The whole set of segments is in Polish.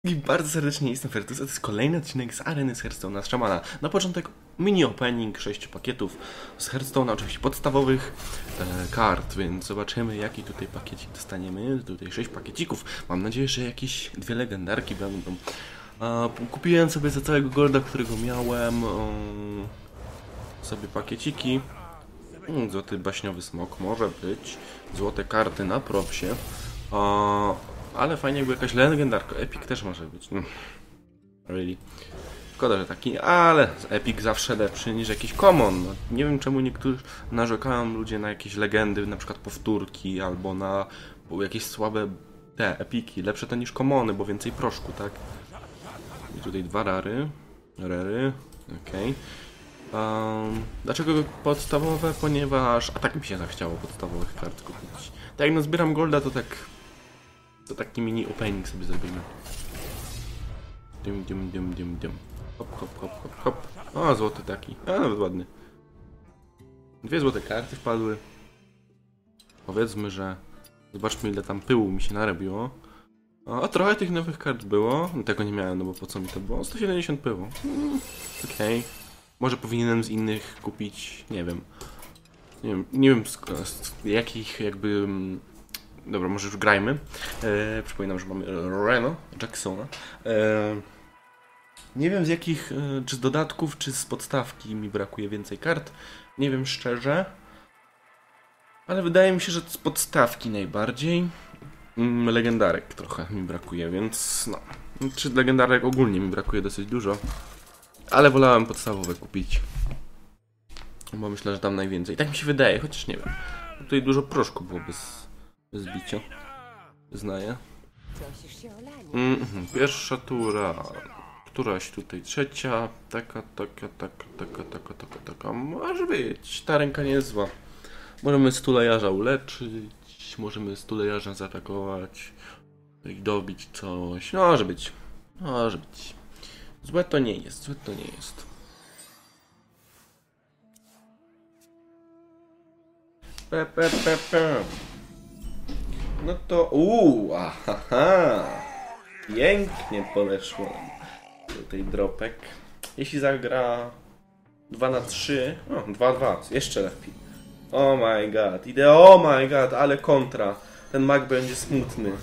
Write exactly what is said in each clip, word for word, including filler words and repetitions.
I bardzo serdecznie jestem Fertus, a to jest kolejny odcinek z Areny z Hearthstone'a z Szamana. Na początek mini opening, sześć pakietów z Hearthstone'a, oczywiście podstawowych e, kart, więc zobaczymy jaki tutaj pakiecik dostaniemy. Tutaj sześć pakiecików, mam nadzieję, że jakieś dwie legendarki będą. E, kupiłem sobie za całego golda, którego miałem, e, sobie pakieciki. Mm, złoty baśniowy smok może być, złote karty na propsie. E, Ale fajnie jakby jakaś legendarka. Epic też może być. No. Really. Szkoda, że taki, ale Epic zawsze lepszy niż jakiś common. No, nie wiem czemu niektórzy narzekają ludzie na jakieś legendy, na przykład powtórki, albo na jakieś słabe te epiki. Lepsze to niż commony, bo więcej proszku, tak? I tutaj dwa rary. Rary. Okej. Okay. Um, dlaczego podstawowe? Ponieważ a tak mi się zachciało podstawowych kart kupić. Tak jak no zbieram golda, to tak to taki mini opening sobie zrobimy. Dym, dym, dym, dym, dym. Hop, hop, hop, hop, hop. O, złoty taki. A, nawet ładny. Dwie złote karty wpadły. Powiedzmy, że... Zobaczmy, ile tam pyłu mi się narobiło. A, a trochę tych nowych kart było. Tego nie miałem, no bo po co mi to było? sto siedemdziesiąt pyłu. Hmm, okej. Okay. Może powinienem z innych kupić... Nie wiem. Nie wiem, nie wiem z, z jakich jakby... Dobra, może już grajmy. E, przypominam, że mamy Reno Jacksona. E, nie wiem z jakich, e, czy z dodatków, czy z podstawki mi brakuje więcej kart. Nie wiem szczerze. Ale wydaje mi się, że z podstawki najbardziej. Mm, legendarek trochę mi brakuje, więc no. Czy legendarek ogólnie mi brakuje dosyć dużo. Ale wolałem podstawowe kupić. Bo myślę, że tam najwięcej. Tak mi się wydaje, chociaż nie wiem. Tutaj dużo proszku było bez... Bez bicia. Znaję. Mm -hmm. Pierwsza tura. Któraś tutaj trzecia. Taka, taka, taka, taka, taka, taka, taka. Może być. Ta ręka niezła. Możemy stulejarza uleczyć. Możemy stulejarza zaatakować. I dobić coś. No, może być. Może być. Złe to nie jest. Złe to nie jest. Pe, pe, pe, pe. No to uuu, aha, pięknie podeszło do tej dropek. Jeśli zagra dwa na trzy, o, dwa dwa, jeszcze lepiej. Oh my god, idę, oh my god, ale kontra. Ten mag będzie smutny.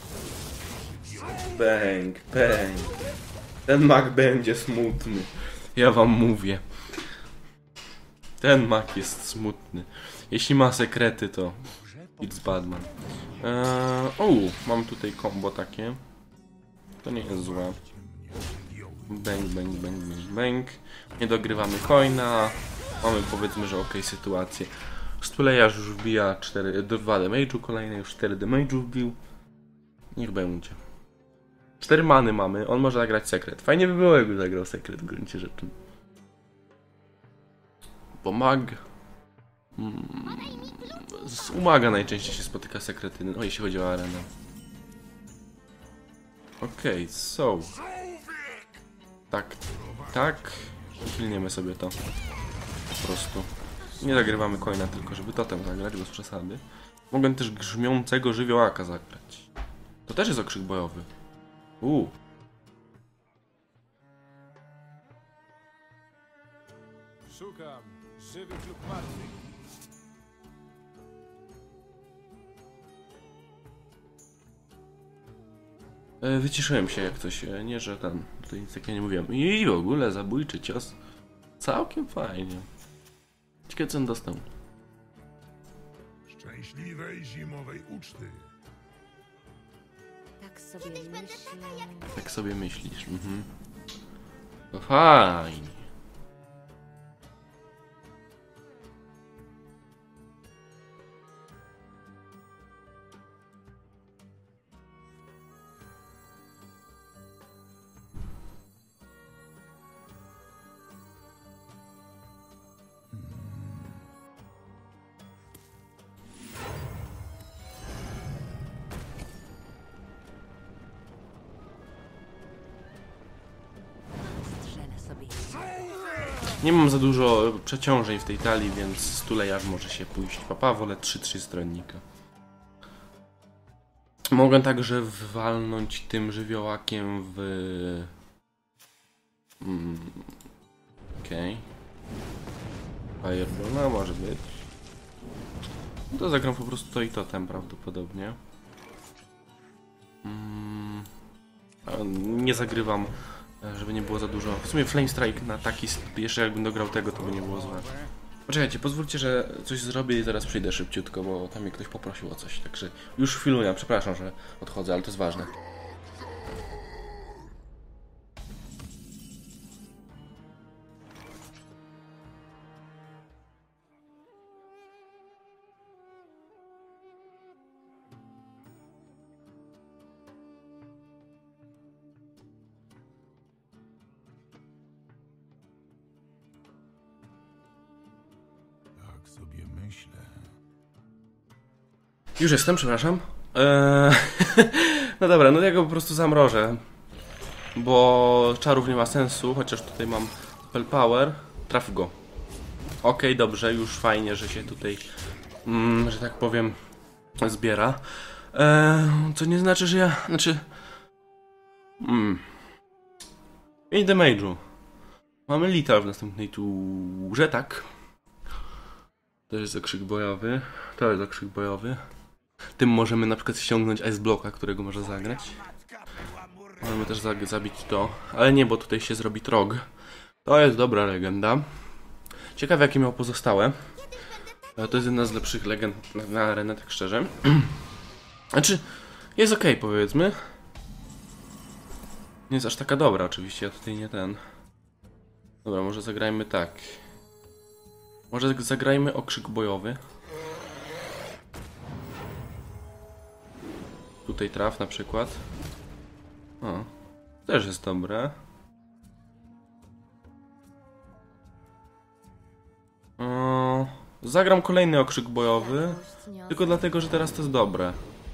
Bang, bang. Ten mag będzie smutny. Ja wam mówię. Ten mag jest smutny. Jeśli ma sekrety, to it's Batman. Eee, o, mam tutaj combo takie. To nie jest złe. Bang, bang, bang, bang, bang. Nie dogrywamy coina. Mamy powiedzmy, że ok sytuację. Stulejarz już wbija cztery, dwa damage'u, kolejny już cztery damage'u wbił. Niech będzie. cztery many mamy, on może zagrać sekret. Fajnie by było, jakby zagrał sekret w gruncie rzeczy. Bo mag... Hmm. Z umaga najczęściej się spotyka sekrety, no jeśli chodzi o arenę. Okej, okay, so. Tak, tak. Hilniemy sobie to. Po prostu. Nie zagrywamy coina tylko, żeby totem zagrać, bez przesady. Mogę też grzmiącego żywiołaka zagrać. To też jest okrzyk bojowy. Uuu. Szukam żywych lub martwych. Wyciszyłem się jak coś, nie, że tam tutaj nic takiego nie mówiłem. I w ogóle zabójczy cios. Całkiem fajnie. Ciekawe co on dostał. Szczęśliwej zimowej uczty. Tak sobie myślę. Tak sobie myślisz. Mhm. No fajnie. Nie mam za dużo przeciążeń w tej talii, więc stulejarz może się pójść. Papa, wolę trzy trzy stronnika. Mogę także walnąć tym żywiołakiem w... Mm. Okej. Okay. Fireball, no może być. To zagram po prostu to i to tam prawdopodobnie. Mm. Nie zagrywam, żeby nie było za dużo. W sumie Flame Strike na taki... Jeszcze jakbym dograł tego, to by nie było złe. Poczekajcie, pozwólcie, że coś zrobię i zaraz przyjdę szybciutko, bo tam mnie ktoś poprosił o coś. Także już chwiluję, przepraszam, że odchodzę, ale to jest ważne. Tak sobie myślę. Już jestem, przepraszam. Eee, no dobra, no ja go po prostu zamrożę. Bo czarów nie ma sensu, chociaż tutaj mam spell power. Traf go. Okej, dobrze, już fajnie, że się tutaj, mm, że tak powiem, zbiera. Eee, co nie znaczy, że ja... Znaczy... Mm, pięć damage'u. Mamy lethal w następnej turze, tak? To jest zakrzyk bojowy. To jest zakrzyk bojowy. Tym możemy na przykład ściągnąć Ice Blocka, którego może zagrać. Możemy też za zabić to. Ale nie, bo tutaj się zrobi trog. To jest dobra legenda. Ciekawe, jakie miał pozostałe. To jest jedna z lepszych legend na, na arenę, tak szczerze. Znaczy, jest ok, powiedzmy. Nie jest aż taka dobra, oczywiście. Ja tutaj nie ten. Dobra, może zagrajmy tak. Może zagrajmy okrzyk bojowy. Tutaj traf na przykład. O, też jest dobre. O, zagram kolejny okrzyk bojowy. Tylko dlatego, że teraz to jest dobre.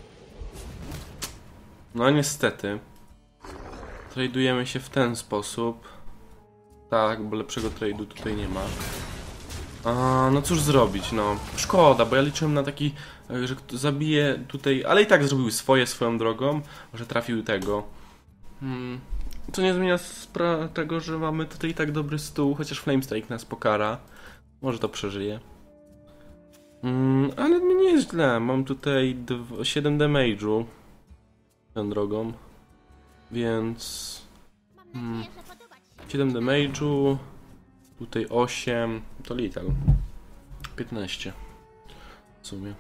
No niestety. Tradujemy się w ten sposób. Tak, bo lepszego trade'u tutaj nie ma. A, no cóż zrobić, no. Szkoda, bo ja liczyłem na taki, że zabije tutaj, ale i tak zrobił swoje swoją drogą, że trafił tego. Hmm. Co nie zmienia spra tego, że mamy tutaj i tak dobry stół, chociaż Flame Strike nas pokara. Może to przeżyje. Hmm, ale nie jest źle, mam tutaj siedem damage'u tą drogą, więc... Hmm, siedem damage'u. Tutaj osiem, to lethal. piętnaście. W sumie.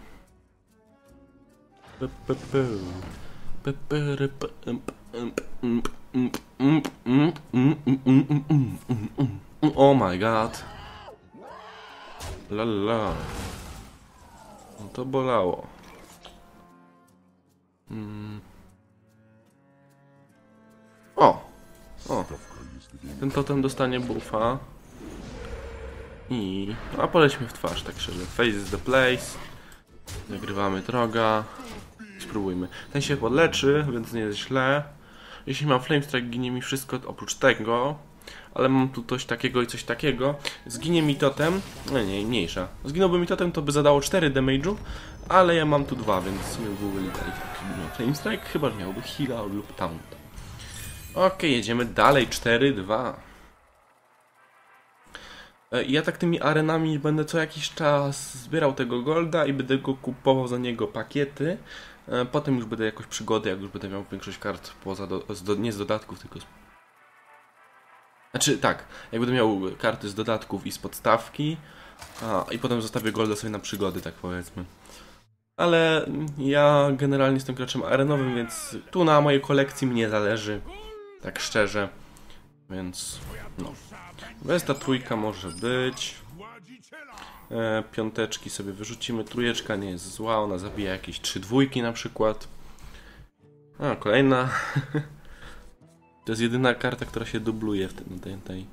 Oh my god. Lala. No to bolało. Hmm. O! O! Ten totem dostanie buffa. I... A polećmy w twarz, tak szczerze. Face is the place. Nagrywamy droga. Spróbujmy. Ten się podleczy, więc nie jest źle. Jeśli mam Flame Strike, ginie mi wszystko oprócz tego. Ale mam tu coś takiego i coś takiego. Zginie mi totem. No nie, mniejsza. Zginąłby mi totem, to by zadało cztery damage'u. Ale ja mam tu dwa, więc w sumie byłby lethal. Flame Strike chyba miałby heala lub taunt. Ok, jedziemy dalej. cztery dwa. Ja tak tymi arenami będę co jakiś czas zbierał tego golda i będę go kupował za niego pakiety. Potem już będę jakoś przygody, jak już będę miał większość kart poza do, z do, nie z dodatków, tylko z... Znaczy tak, jak będę miał karty z dodatków i z podstawki, a, i potem zostawię golda sobie na przygody, tak powiedzmy. Ale ja generalnie jestem graczem arenowym, więc tu na mojej kolekcji mnie zależy, tak szczerze, więc no. Bez ta trójka może być. E, piąteczki sobie wyrzucimy. Trójeczka nie jest zła, ona zabija jakieś trzy dwójki na przykład. A, kolejna. To jest jedyna karta, która się dubluje w tym, tej, tej.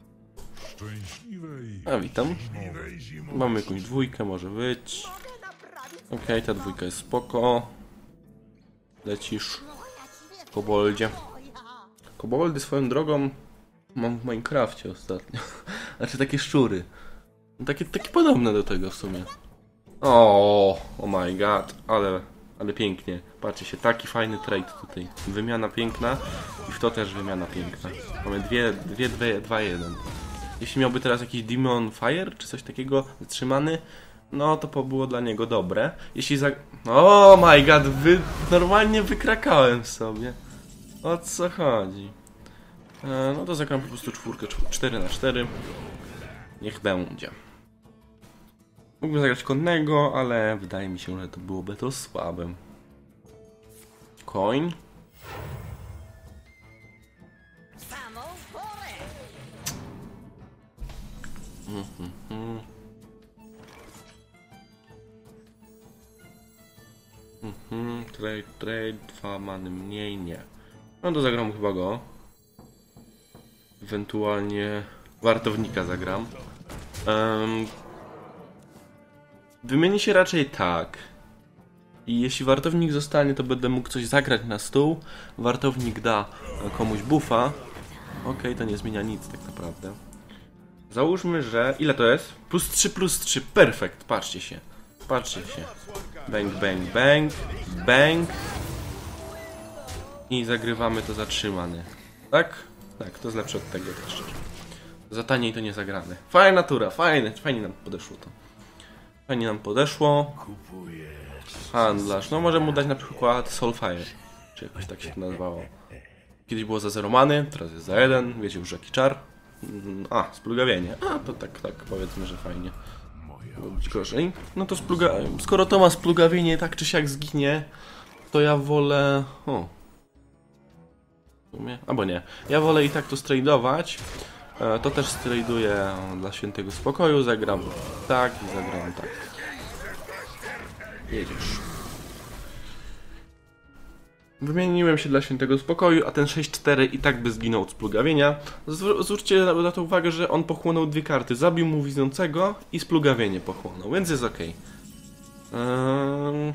A, witam. Mamy jakąś dwójkę, może być. Okej, okay, ta dwójka jest spoko. Lecisz. Koboldzie. Koboldy swoją drogą mam w Minecrafcie ostatnio. Znaczy takie szczury. Takie, takie podobne do tego w sumie. O, oh my god, ale, ale pięknie. Patrzcie się, taki fajny trade tutaj. Wymiana piękna i w to też wymiana piękna. Mamy dwie, dwie, dwie, dwa, jeden. Jeśli miałby teraz jakiś Demon Fire, czy coś takiego zatrzymany, no to by było dla niego dobre. Jeśli za... Oh my god, wy... normalnie wykrakałem sobie. O co chodzi? E, no to zagram po prostu czwórkę, cztery na cztery. Niech będzie. Mógłbym zagrać konnego, ale wydaje mi się, że to byłoby to słabe. Coin. Mhm, mhm. Mhm, trade, trade, dwa many mniej, nie. No to zagram chyba go. Ewentualnie wartownika zagram. Um, wymieni się raczej tak. I jeśli wartownik zostanie, to będę mógł coś zagrać na stół. Wartownik da komuś buffa. Ok, to nie zmienia nic tak naprawdę. Załóżmy, że... Ile to jest? Plus trzy, plus trzy. Perfekt, patrzcie się. Patrzcie się. Bang, bang, bang. Bang. I zagrywamy to zatrzymane. Tak? Tak, to jest lepsze od tego też szczerze. Za taniej to nie zagramy. Fajna tura, fajne, fajnie nam podeszło to. Fajnie nam podeszło. Handlarz, no może mu dać na przykład Soulfire. Czy jakoś tak się to nazywało. Kiedyś było za zero many, teraz jest za jeden. Wiecie już jaki czar. A, splugawienie. A, to tak, tak powiedzmy, że fajnie. Mogło być gorzej. No to spluga... skoro to ma splugawienie tak czy siak zginie, to ja wolę... O. W sumie? Albo nie. Ja wolę i tak to stradować. E, to też straduję dla świętego spokoju. Zagram tak i zagram tak. Jedziesz. Wymieniłem się dla świętego spokoju, a ten sześć cztery i tak by zginął od splugawienia. Zwróćcie na to uwagę, że on pochłonął dwie karty. Zabił mu widzącego i splugawienie pochłonął, więc jest ok. Ehm...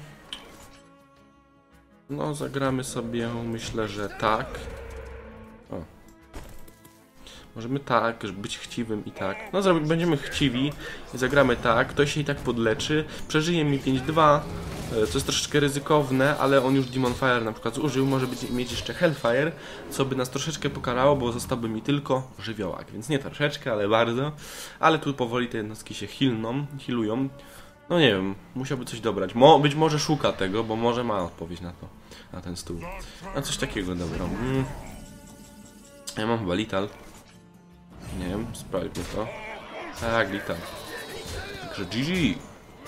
No, zagramy sobie, myślę, że tak. O. Możemy tak, żeby być chciwym i tak. No, zrobi, będziemy chciwi i zagramy tak. Ktoś się i tak podleczy. Przeżyje mi pięć dwa, co jest troszeczkę ryzykowne, ale on już Demon Fire na przykład zużył. Może być, mieć jeszcze Hellfire, co by nas troszeczkę pokarało, bo zostałby mi tylko żywiołak. Więc nie troszeczkę, ale bardzo. Ale tu powoli te jednostki się healną, healują. No nie wiem, musiałby coś dobrać. Mo być może szuka tego, bo może ma odpowiedź na to, na ten stół. A coś takiego dobra. Mm. Ja mam chyba Lethal. Nie wiem, sprawdźmy to. Tak, Lethal. Także G G.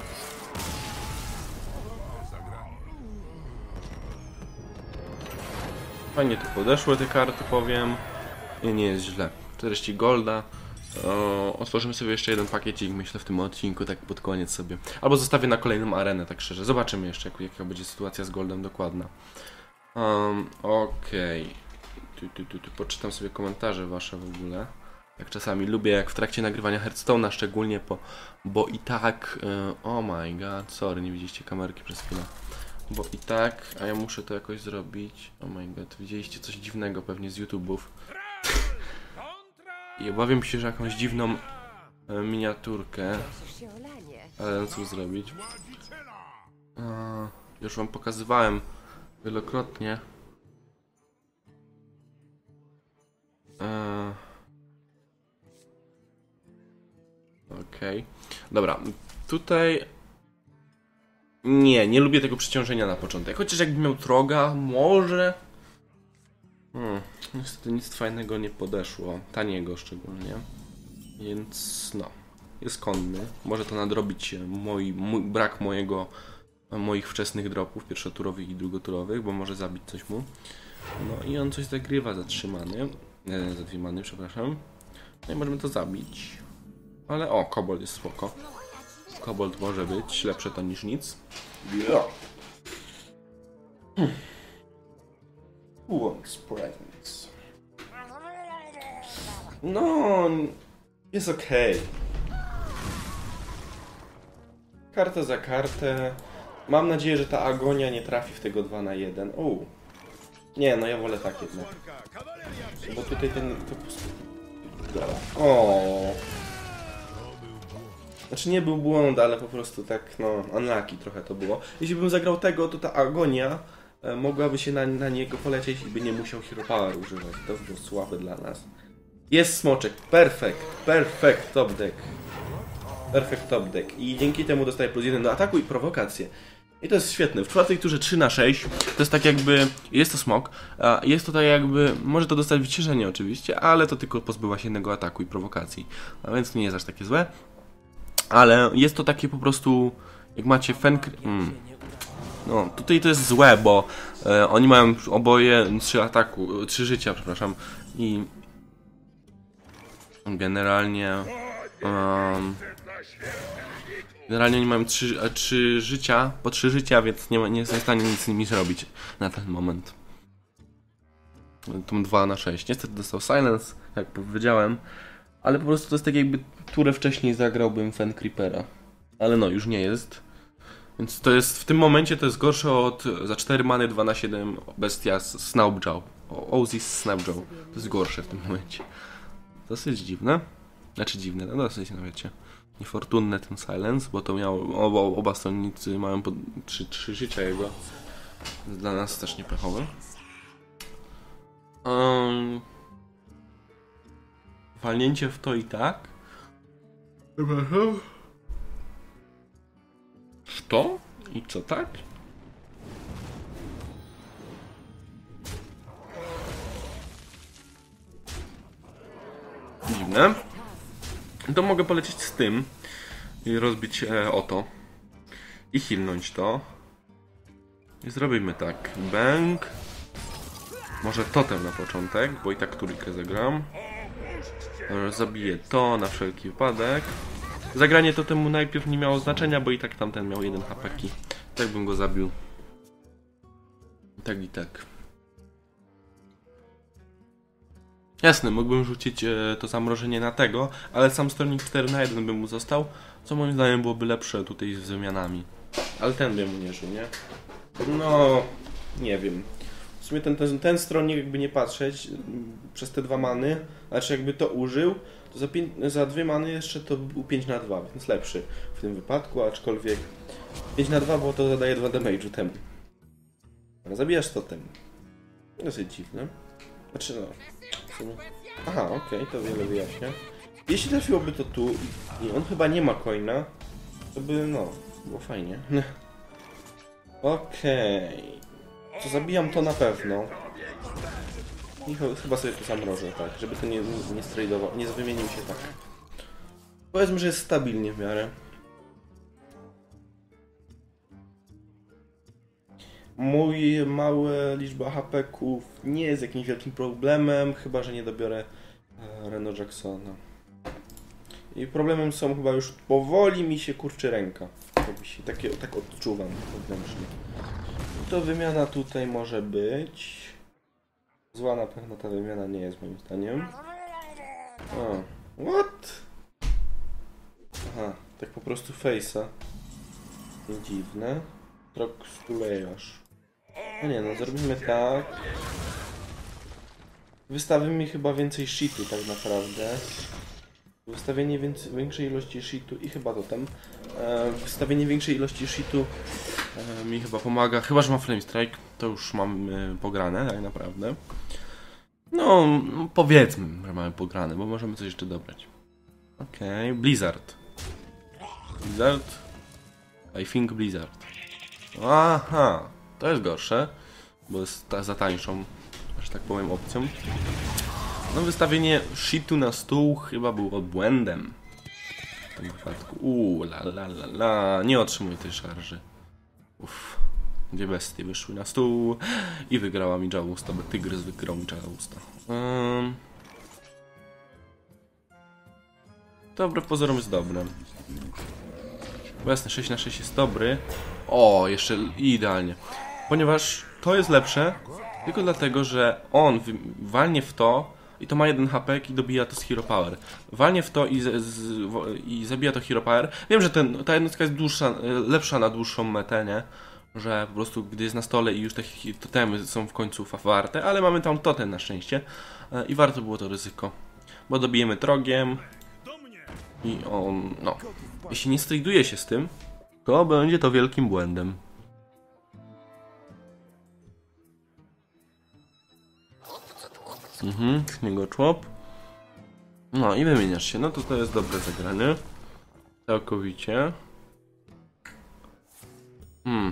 Fajnie tu podeszły te karty, powiem. Nie, nie jest źle. czterdzieści golda. O, otworzymy sobie jeszcze jeden pakiecik, myślę, w tym odcinku, tak pod koniec sobie. Albo zostawię na kolejną arenę, tak szczerze. Zobaczymy jeszcze, jak, jaka będzie sytuacja z goldem dokładna. Um, Okej. Okay. Tu, tu, tu, tu. Poczytam sobie komentarze wasze w ogóle. Jak czasami lubię, jak w trakcie nagrywania Hearthstone'a, szczególnie, po, bo i tak... Yy, oh my god, sorry, nie widzieliście kamerki przez chwilę. Bo i tak, a ja muszę to jakoś zrobić. Oh my god, widzieliście coś dziwnego pewnie z YouTube'ów. I obawiam się, że jakąś dziwną e, miniaturkę. Ale no cóż zrobić? E, już wam pokazywałem wielokrotnie. E, Okej. Okay. Dobra, tutaj... Nie, nie lubię tego przeciążenia na początek. Chociaż jakbym miał troga, może... Hmm, niestety nic fajnego nie podeszło. Taniego szczególnie. Więc no, jest konny. Może to nadrobić mój, mój brak mojego, moich wczesnych dropów, pierwszoturowych i drugoturowych, bo może zabić coś mu. No i on coś zagrywa zatrzymany. E, za dwie many, przepraszam. No i możemy to zabić. Ale o, kobold jest spoko. Kobold może być lepsze to niż nic. Yeah. Hmm. Who wants presents? No, jest okej. Okay. Kartę za kartę. Mam nadzieję, że ta agonia nie trafi w tego dwa na jeden. O. Nie, no ja wolę tak jednak. Bo tutaj ten... To... O. Znaczy nie był błąd, ale po prostu tak, no, unlucky trochę to było. Jeśli bym zagrał tego, to ta Agonia e, mogłaby się na, na niego polecieć i by nie musiał Hero Power używać. To by było słabe dla nas. Jest smoczek. Perfekt. Perfekt top deck. Perfekt top deck. I dzięki temu dostaje plus jeden do ataku i prowokację. I to jest świetne. W czwartej turze trzy na sześć to jest tak jakby, jest to smok, a jest to tak jakby, może to dostać wyciszenie oczywiście, ale to tylko pozbywa się jednego ataku i prowokacji. A więc to nie jest aż takie złe. Ale jest to takie po prostu, jak macie Fenk... Hmm. No, tutaj to jest złe, bo e, oni mają oboje trzy ataku, trzy życia, przepraszam. I generalnie... Um, Generalnie oni mają trzy, trzy życia, po trzy życia, więc nie, nie jestem w stanie nic z nimi zrobić na ten moment. Tu dwa na sześć. Niestety dostał Silence, jak powiedziałem, ale po prostu to jest tak jakby turę wcześniej zagrałbym Fen Creepera. Ale no, już nie jest. Więc to jest, w tym momencie to jest gorsze od za cztery many dwa na siedem bestia Snapjaw. Ozis Snapjaw. To jest gorsze w tym momencie. Dosyć dziwne. Znaczy dziwne, no dosyć, no wiecie. Niefortunne ten Silence, bo to miał, oba, oba stronnicy mają po trzy, trzy życia jego. Dla nas też niepechowe. Um, walnięcie w to i tak. W to? I co tak? Dziwne. To mogę polecieć z tym i rozbić e, o to i healnąć to. I zrobimy tak. Bang. Może totem na początek, bo i tak trójkę zagram. Zabiję to na wszelki wypadek. Zagranie totemu najpierw nie miało znaczenia, bo i tak tamten miał jeden hapeki. Tak bym go zabił. Tak i tak. Jasne, mógłbym rzucić e, to zamrożenie na tego, ale sam stronnik cztery na jeden by mu został, co moim zdaniem byłoby lepsze tutaj z wymianami. Ale ten by mu nie żył, nie? No, nie wiem. W sumie ten, ten, ten stronnik, jakby nie patrzeć, przez te dwa many, znaczy jakby to użył, to za, pięć, za dwie many jeszcze to był pięć na dwa, więc lepszy w tym wypadku, aczkolwiek pięć na dwa, bo to zadaje dwa damage'u temu. Ale zabijasz totem. Dosyć dziwne. Znaczy no... Aha, okej, okay, to wiele wyjaśnia. Jeśli trafiłoby to tu i on chyba nie ma coina, to by, no, było fajnie. Okej. Okay. To zabijam to na pewno. I chyba sobie to zamrożę, tak, żeby to nie, nie stradował, nie wymienił się tak. Powiedzmy, że jest stabilnie w miarę. Mój mała liczba hapeków nie jest jakimś wielkim problemem, chyba że nie dobiorę e, Reno Jacksona. I problemem są chyba już powoli mi się kurczy ręka. Tak, się, takie, tak odczuwam wewnętrznie. To wymiana tutaj może być. Zła na pewno ta wymiana nie jest moim zdaniem. O, what? Aha, tak po prostu face'a. Nie dziwne. Trok stulejasz. No nie no, zrobimy tak. Wystawimy mi chyba więcej shitu tak naprawdę. Wystawienie więcej, większej ilości shitu i chyba totem. E, wystawienie większej ilości shitu e, mi chyba pomaga. Chyba że ma Flame Strike, to już mam e, pograne tak naprawdę. No, powiedzmy, że mamy pograne, bo możemy coś jeszcze dobrać. Okej, okay. Blizzard. Blizzard? I think Blizzard. Aha, to jest gorsze, bo jest ta, za tańszą, że tak powiem, opcją. No wystawienie shitu na stół chyba było błędem. W tym wypadku. Uuu, la la la la, nie otrzymuję tej szarży. Uff, dwie bestie wyszły na stół i wygrała mi Jawusta, bo tygrys wygrał mi Jawusta. Um. To wbrew pozorom jest dobre. Bo jasne, sześć na sześć jest dobry. O, jeszcze idealnie. Ponieważ to jest lepsze tylko dlatego, że on walnie w to i to ma jeden hapek i dobija to z Hero Power. Walnie w to i, z, z, i zabija to Hero Power. Wiem, że ten, ta jednostka jest dłuższa, lepsza na dłuższą metę, nie? Że po prostu gdy jest na stole i już te totemy są w końcu warte, ale mamy tam totem na szczęście i warto było to ryzyko. Bo dobijemy trogiem. I on, no, jeśli nie striduje się z tym, to będzie to wielkim błędem. Mhm, z niego człop. No i wymieniasz się, no to to jest dobre zagranie. Całkowicie. Hmm.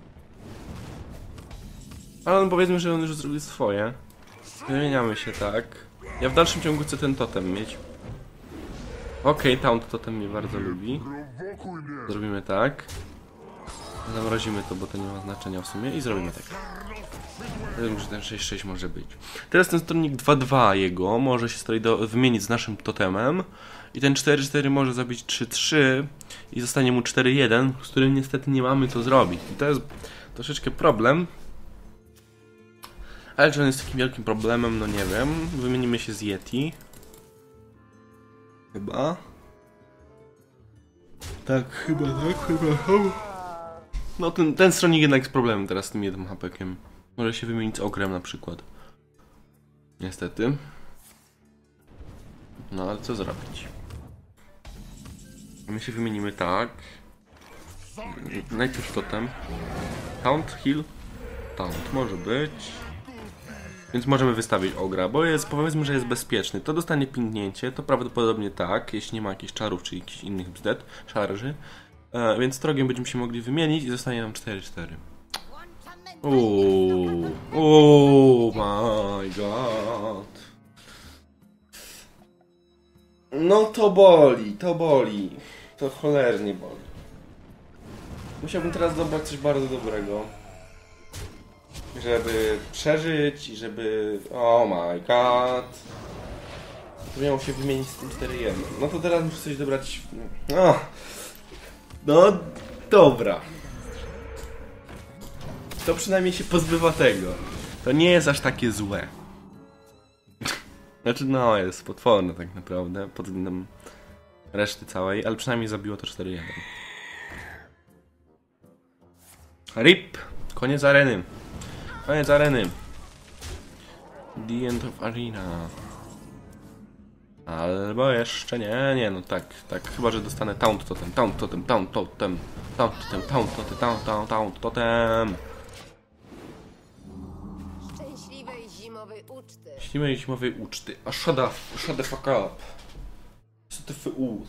Ale on powiedzmy, że on już zrobił swoje. Wymieniamy się tak. Ja w dalszym ciągu chcę ten totem mieć. Okej, okay, Taunt totem mnie bardzo lubi. Zrobimy tak. Zamrozimy to, bo to nie ma znaczenia w sumie. I zrobimy tak. Wiem, że ten sześć sześć może być. Teraz ten stronnik dwa dwa jego może się do, wymienić z naszym totemem. I ten cztery cztery może zabić trzy trzy. I zostanie mu cztery jeden, z którym niestety nie mamy co zrobić. I to jest troszeczkę problem. Ale czy on jest takim wielkim problemem, no nie wiem. Wymienimy się z Yeti. Chyba. Tak, chyba, tak, chyba. No ten, ten stronnik jednak jest problemem teraz z tym jednym hapekiem. Może się wymienić z ogrem na przykład. Niestety. No ale co zrobić? My się wymienimy tak. Najpierw totem. Taunt, heal. Taunt może być. Więc możemy wystawić ogra, bo jest, powiedzmy, że jest bezpieczny. To dostanie pingnięcie, to prawdopodobnie tak, jeśli nie ma jakichś czarów czy jakichś innych bzdet, szarży. E, więc trogiem będziemy się mogli wymienić i zostanie nam cztery cztery. Uuu, oh my god. No to boli, to boli. To cholernie boli. Musiałbym teraz dobrać coś bardzo dobrego. Żeby przeżyć i żeby... Oh my god. To miało się wymienić z tym cztery jeden. No to teraz muszę coś dobrać... No, no dobra. To przynajmniej się pozbywa tego. To nie jest aż takie złe. Znaczy no, jest potworne tak naprawdę pod względem reszty całej, ale przynajmniej zabiło to cztery jeden. Rip! Koniec areny. Koniec areny. The end of arena. Albo jeszcze nie, nie, no tak, tak, chyba że dostanę taunt totem, taunt totem, taunt totem, taunt totem, taunt totem, taunt, taunt, taunt totem. Szczęśliwej zimowej uczty. Szczęśliwej zimowej uczty. A shut the, shut the fuck up. Co to f u?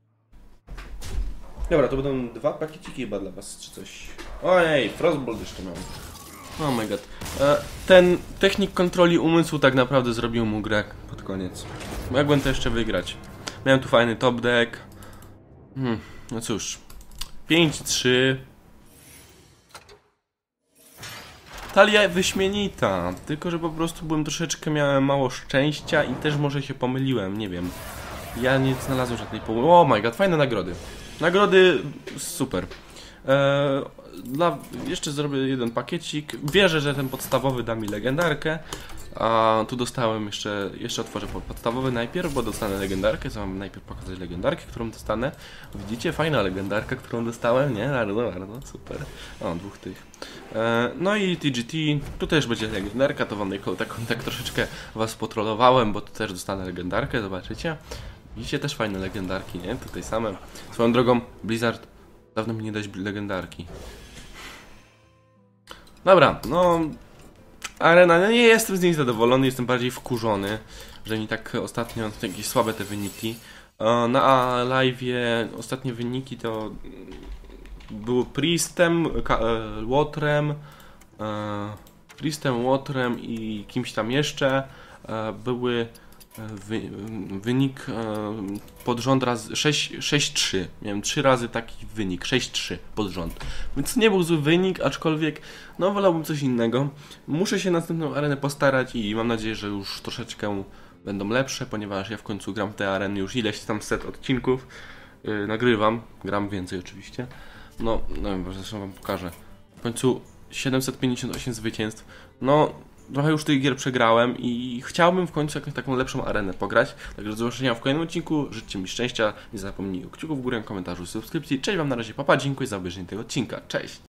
Dobra, to będą dwa pakieciki chyba dla was, czy coś. Ojej, Frostbolt jeszcze mam. Oh my god. Ten technik kontroli umysłu tak naprawdę zrobił mu grę pod koniec. Mogłem to jeszcze wygrać. Miałem tu fajny top deck. Hmm, no cóż. pięć trzy. Talia wyśmienita. Tylko, że po prostu byłem troszeczkę, miałem mało szczęścia i też może się pomyliłem, nie wiem. Ja nie znalazłem żadnej pomyłki. Oh my god, fajne nagrody. Nagrody super. Eee, dla, jeszcze zrobię jeden pakiecik. Wierzę, że ten podstawowy da mi legendarkę. A tu dostałem jeszcze, jeszcze otworzę podstawowy najpierw, bo dostanę legendarkę. Co mam najpierw pokazać legendarkę, którą dostanę. Widzicie, fajna legendarka, którą dostałem, nie? Bardzo, bardzo, super. O, dwóch tych. E, no i T G T, tu też będzie legendarka, to wam tak, tak troszeczkę was potrollowałem, bo tu też dostanę legendarkę, zobaczycie. Widzicie, też fajne legendarki, nie? Tutaj same. Swoją drogą, Blizzard, dawno mi nie dać legendarki. Dobra, no... Arena, no nie jestem z niej zadowolony, jestem bardziej wkurzony, że mi tak ostatnio jakieś słabe te wyniki. Na live'ie ostatnie wyniki to były Priestem, Łotrem, Priestem, Łotrem i kimś tam jeszcze. Były wy, wynik pod rząd raz sześć trzy. Miałem trzy razy taki wynik, sześć trzy pod rząd. Więc nie był zły wynik, aczkolwiek no wolałbym coś innego. Muszę się następną arenę postarać i mam nadzieję, że już troszeczkę będą lepsze, ponieważ ja w końcu gram w te areny już ileś tam set odcinków. Yy, nagrywam, gram więcej oczywiście. No, no wiem, zresztą wam pokażę. W końcu siedemset pięćdziesiąt osiem zwycięstw. No, trochę już tych gier przegrałem i chciałbym w końcu jakąś taką lepszą arenę pograć. Także do zobaczenia w kolejnym odcinku. Życzcie mi szczęścia. Nie zapomnij o kciuku w górę, komentarzu, subskrypcji. Cześć wam, na razie, papa. Dziękuję za obejrzenie tego odcinka. Cześć!